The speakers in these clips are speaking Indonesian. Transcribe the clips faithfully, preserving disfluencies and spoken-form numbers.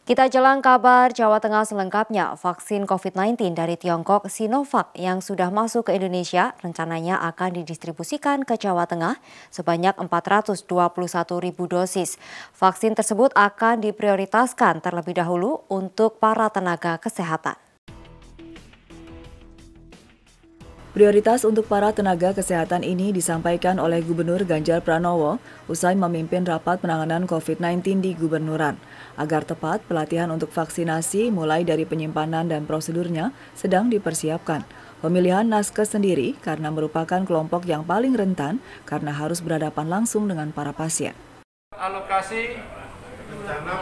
Kita jelang kabar Jawa Tengah selengkapnya. Vaksin COVID sembilan belas dari Tiongkok Sinovac yang sudah masuk ke Indonesia rencananya akan didistribusikan ke Jawa Tengah sebanyak empat ratus dua puluh satu ribu dosis. Vaksin tersebut akan diprioritaskan terlebih dahulu untuk para tenaga kesehatan. Prioritas untuk para tenaga kesehatan ini disampaikan oleh Gubernur Ganjar Pranowo usai memimpin rapat penanganan COVID sembilan belas di Gubernuran. Agar tepat, pelatihan untuk vaksinasi mulai dari penyimpanan dan prosedurnya sedang dipersiapkan. Pemilihan naskes sendiri karena merupakan kelompok yang paling rentan karena harus berhadapan langsung dengan para pasien. Alokasi rencana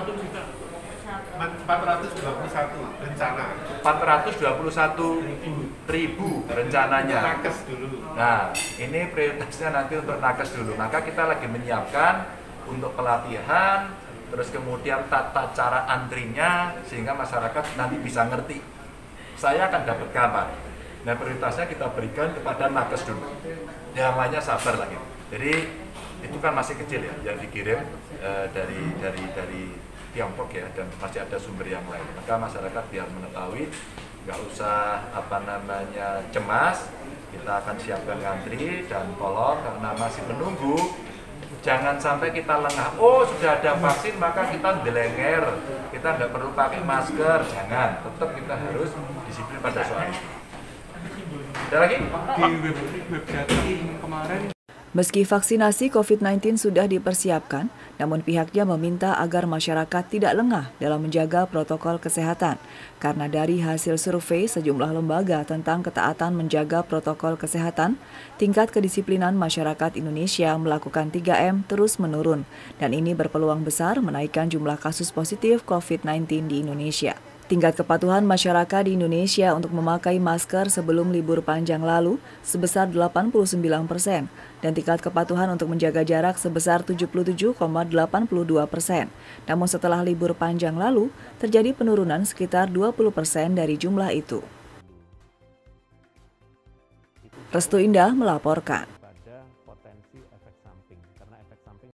empat ratus dua puluh satu rencana empat ratus dua puluh satu ribu rencananya. Nakes dulu. Nah, ini prioritasnya nanti untuk nakes dulu. Maka kita lagi menyiapkan untuk pelatihan, terus kemudian tata cara antrinya sehingga masyarakat nanti bisa ngerti. Saya akan dapat kapan. Nah, prioritasnya kita berikan kepada nakes dulu. Yang lainnya sabar lagi. Jadi itu kan masih kecil ya yang dikirim uh, dari dari dari Tiongkok ya, dan masih ada sumber yang lain. Maka masyarakat biar mengetahui, nggak usah apa namanya cemas. Kita akan siapkan ngantri dan tolong karena masih menunggu. Jangan sampai kita lengah. Oh, sudah ada vaksin maka kita delenger. Kita nggak perlu pakai masker. Jangan. Tetap kita harus disiplin pada soal itu. Ada lagi? Di web, web data kemarin. Meski vaksinasi COVID sembilan belas sudah dipersiapkan, namun pihaknya meminta agar masyarakat tidak lengah dalam menjaga protokol kesehatan. Karena dari hasil survei sejumlah lembaga tentang ketaatan menjaga protokol kesehatan, tingkat kedisiplinan masyarakat Indonesia melakukan tiga M terus menurun, dan ini berpeluang besar menaikkan jumlah kasus positif COVID sembilan belas di Indonesia. Tingkat kepatuhan masyarakat di Indonesia untuk memakai masker sebelum libur panjang lalu sebesar delapan puluh sembilan persen dan tingkat kepatuhan untuk menjaga jarak sebesar tujuh puluh tujuh koma delapan dua persen. Namun setelah libur panjang lalu, terjadi penurunan sekitar dua puluh persen dari jumlah itu. Restu Indah melaporkan.